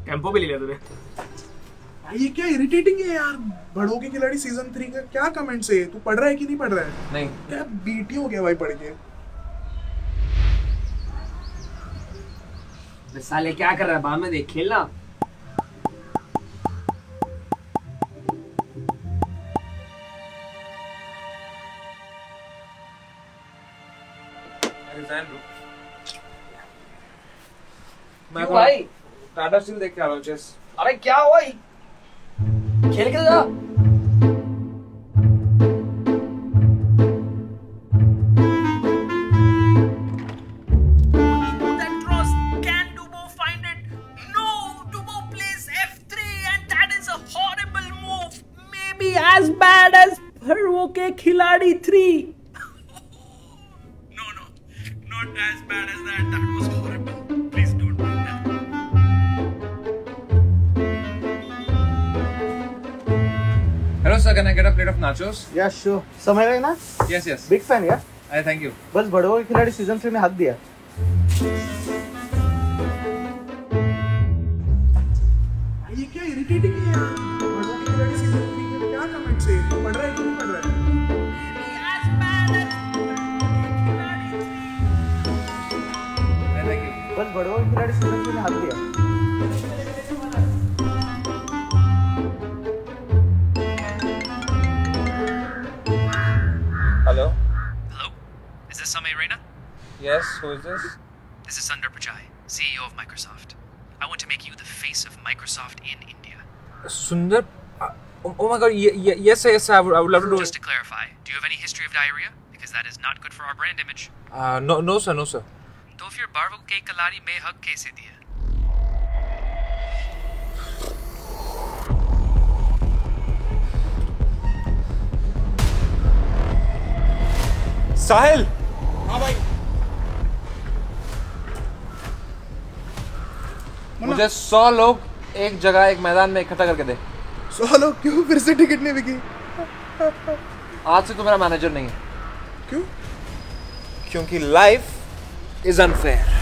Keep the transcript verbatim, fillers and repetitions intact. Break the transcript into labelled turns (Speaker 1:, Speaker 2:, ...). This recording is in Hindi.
Speaker 1: टेम्पो भी ले लिया तूने।
Speaker 2: ये क्या इरिटेटिंग है यार। बड़ों के खिलाड़ी सीजन थ्री का क्या कमेंट्स है? तू पढ़ रहा है कि नहीं पढ़ रहा है?
Speaker 1: नहीं
Speaker 2: यार बीटी हो गया भाई पढ़ के।
Speaker 1: साले क्या कर रहा है? बाद में देख खेलना।
Speaker 3: मैं
Speaker 1: भाई
Speaker 3: टाटा स्टील देख के आ रहा हूँ चेस।
Speaker 1: अरे क्या हुआ? खेल के जा।
Speaker 4: As bad as भड़वों के खिलाड़ी three.
Speaker 2: No, no, not as bad as that. That was horrible. Please don't do that.
Speaker 3: Hello sir, can I get a plate of nachos?
Speaker 5: Yeah, sure. samayraina?
Speaker 3: Yes, yes.
Speaker 5: Big fan, yeah.
Speaker 3: I thank you.
Speaker 5: बस बड़ों के खिलाड़ी सीजन थ्री में हक दिया.
Speaker 2: ये क्या इरिटेटिंग है यार। बड़ों के खिलाड़ी सीजन थ्री में क्या कमेंट्स है? तू पढ़ रहा है कि नहीं पढ़ रहा है?
Speaker 3: I thank you.
Speaker 5: बस बड़ों के खिलाड़ी सीजन थ्री में हक दिया.
Speaker 3: Hello.
Speaker 6: Hello? Is this Samay?
Speaker 3: Yes, who is this?
Speaker 6: This is Sundar Pichai, C E O of Microsoft. I want to make you the face of Microsoft in India.
Speaker 3: Sundar. Uh, oh, oh my God. Y y yes, yes. I would, I would love to do
Speaker 6: Just
Speaker 3: it.
Speaker 6: to clarify, do you have any history of diarrhea? Because that is not good for our brand image.
Speaker 3: Uh, no, no, sir, no, sir.
Speaker 6: तो फिर बारवों के कलाड़ी में हक कैसे दिया?
Speaker 3: साहिल.
Speaker 2: हाँ भाई।
Speaker 3: मुझे सौ लोग एक जगह एक मैदान में इकट्ठा करके दे.
Speaker 2: सौ लोग क्यों? फिर से टिकट नहीं बिकी?
Speaker 3: आज से तू मेरा मैनेजर नहीं है.
Speaker 2: क्यों?
Speaker 3: क्योंकि लाइफ इज अनफेयर.